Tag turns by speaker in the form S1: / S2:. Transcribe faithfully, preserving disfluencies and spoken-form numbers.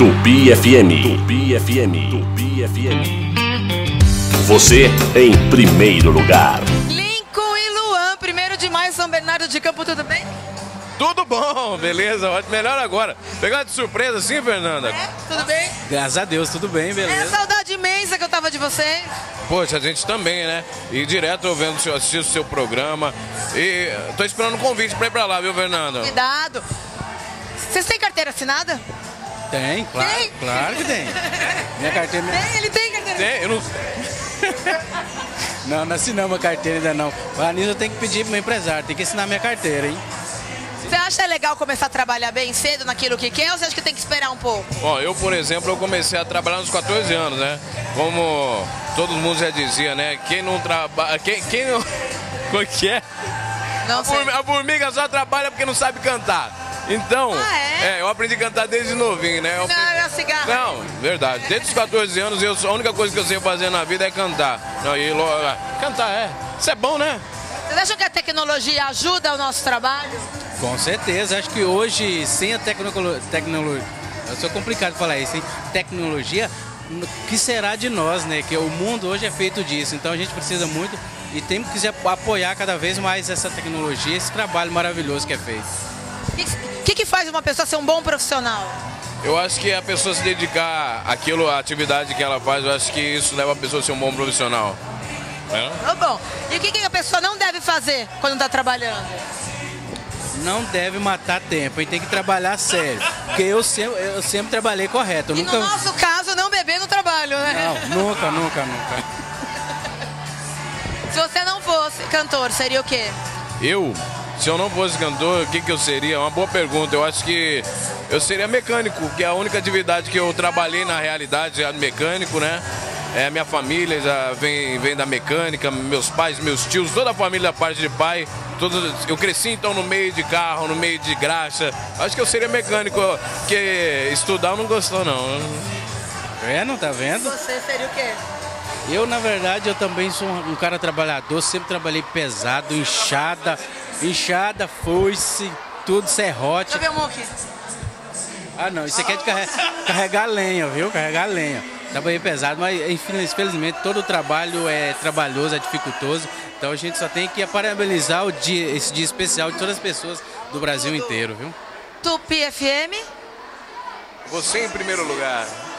S1: Tupi F M. Tupi F M. Tupi F M. Você em primeiro lugar.
S2: Lincoln e Luan, primeiro de maio, São Bernardo de Campo, tudo bem?
S3: Tudo bom, beleza, melhor agora. Pegou de surpresa assim, Fernanda?
S2: É, tudo bem?
S4: Graças a Deus, tudo bem,
S2: É
S4: beleza.
S2: saudade imensa que eu tava de vocês.
S3: Poxa, a gente também, né? E direto eu vendo, assistindo o seu programa. E tô esperando um convite pra ir pra lá, viu, Fernanda?
S2: Cuidado. Vocês têm carteira assinada?
S4: Tem, claro,
S2: Tem?
S4: claro que tem. Minha carteira...
S2: Tem, ele tem carteira.
S3: Tem, eu não...
S4: Não, não assinamos a carteira ainda não. Para nisso eu tenho que pedir pro meu empresário, tem que assinar minha carteira, hein?
S2: Você acha legal começar a trabalhar bem cedo naquilo que quer ou você acha que tem que esperar um pouco?
S3: Ó, eu, por exemplo, eu comecei a trabalhar nos quatorze anos, né? Como todo mundo já dizia, né? Quem não trabalha... Quem, quem não... Como que é?
S2: Não
S3: A,
S2: sei.
S3: formiga, a formiga só trabalha porque não sabe cantar. Então,
S2: Ah, é?
S3: eu aprendi a cantar desde novinho, né? Eu
S2: Não,
S3: aprendi-
S2: é cigarro.
S3: Não, verdade. Desde os quatorze anos, eu, a única coisa que eu sei fazer na vida é cantar. Não, e, lo- cantar, é. Isso é bom, né?
S2: Vocês acham que a tecnologia ajuda o nosso trabalho?
S4: Com certeza, acho que hoje, sem a tecnologia... Tecnolo... Eu sou complicado falar isso, hein? Tecnologia, o que será de nós, né? Que o mundo hoje é feito disso, então a gente precisa muito e temos que apoiar cada vez mais essa tecnologia, esse trabalho maravilhoso que é feito.
S2: O que, que faz uma pessoa ser um bom profissional?
S3: Eu acho que a pessoa se dedicar àquilo, à atividade que ela faz, eu acho que isso leva a pessoa a ser um bom profissional. É?
S2: Tá bom. E o que, que a pessoa não deve fazer quando está trabalhando?
S4: Não deve matar tempo, a gente tem que trabalhar sério. Porque eu sempre, eu sempre trabalhei correto. Eu
S2: E
S4: nunca...
S2: no nosso caso, não beber no trabalho, né?
S4: Não, nunca, nunca, nunca.
S2: Se você não fosse cantor, seria o quê?
S3: Eu, se eu não fosse cantor, o que, que eu seria? Uma boa pergunta. Eu acho que eu seria mecânico, que é a única atividade que eu trabalhei na realidade, é mecânico, né? É, minha família já vem, vem da mecânica, meus pais, meus tios, toda a família da parte de pai. Todos, eu cresci então no meio de carro, no meio de graxa. Acho que eu seria mecânico, porque estudar eu não gostou não.
S4: É, não tá vendo?
S2: Você seria o quê?
S4: Eu, na verdade, eu também sou um cara trabalhador, sempre trabalhei pesado, enxada, enxada, foice, tudo serrote.
S2: Deixa eu ver um aqui.
S4: Ah, não, isso aqui é de carre- carregar lenha, viu? Carregar lenha. Trabalhei pesado, mas infelizmente todo o trabalho é trabalhoso, é dificultoso. Então a gente só tem que parabenizar o dia, esse dia especial de todas as pessoas do Brasil inteiro, viu?
S2: Tupi F M.
S3: Você em primeiro lugar.